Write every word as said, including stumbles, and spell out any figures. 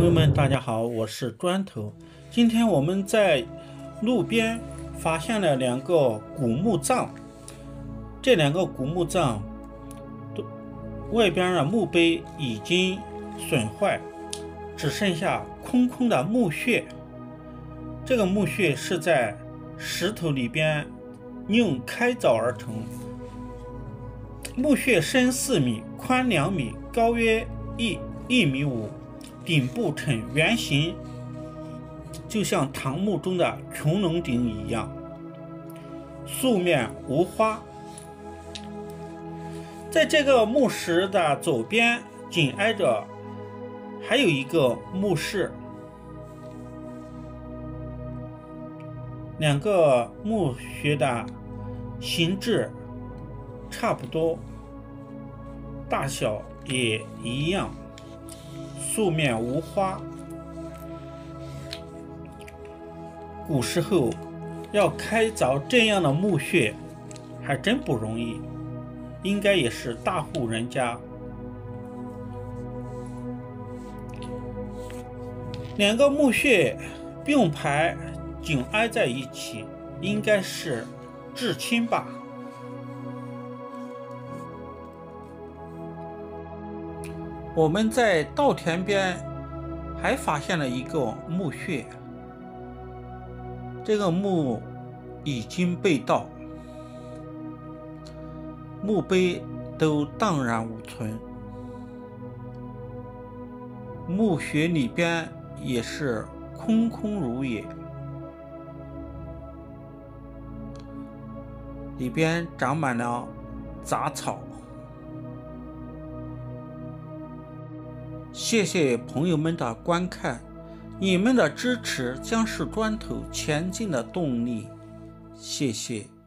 朋友们，大家好，我是砖头。今天我们在路边发现了两个古墓葬，这两个古墓葬都外边的墓碑已经损坏，只剩下空空的墓穴。这个墓穴是在石头里边硬开凿而成，墓穴深四米，宽两米，高约一一米五。顶部呈圆形，就像唐墓中的穹窿顶一样，素面无花。在这个墓石的左边紧挨着还有一个墓室，两个墓穴的形制差不多，大小也一样，素面无花。古时候要开凿这样的墓穴还真不容易，应该也是大户人家。两个墓穴并排紧挨在一起，应该是至亲吧。我们在稻田边还发现了一个墓穴，这个墓已经被盗，墓碑都荡然无存，墓穴里边也是空空如也，里边长满了杂草。谢谢朋友们的观看，你们的支持将是砖头前进的动力，谢谢。